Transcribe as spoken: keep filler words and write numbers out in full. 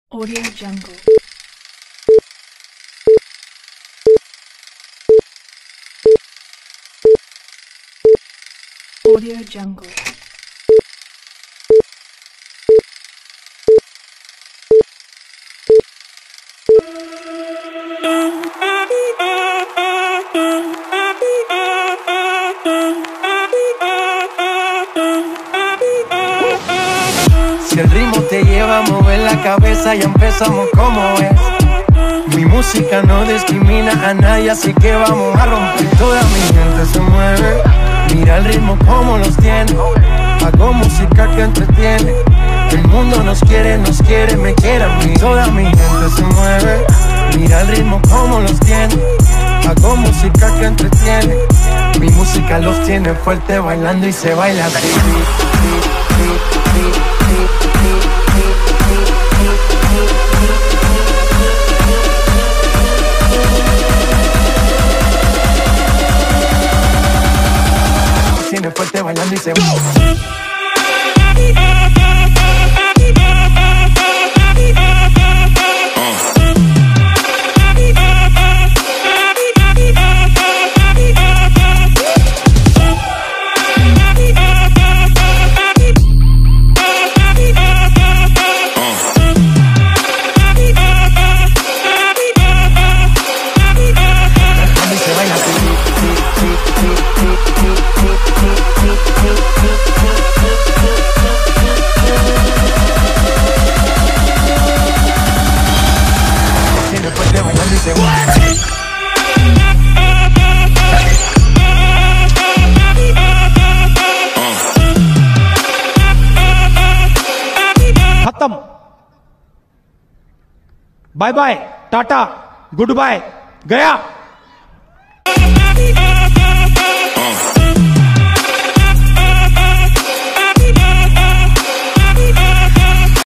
Audio Jungle. Audio Jungle. Si el ritmo te lleva a mover la cabeza, ya empezamos como es. Mi música no discrimina a nadie, así que vamos a romper. Toda mi gente se mueve, mira el ritmo como los tiene. Hago música que entretiene. El mundo nos quiere, nos quiere, me quiere a mí. Toda mi gente se mueve, mira el ritmo como los tiene. Hago música que entretiene. Mi música los tiene fuerte bailando y se baila así. Tiene fuerte bailando y se va. खत्म bye bye टाटा good bye गया।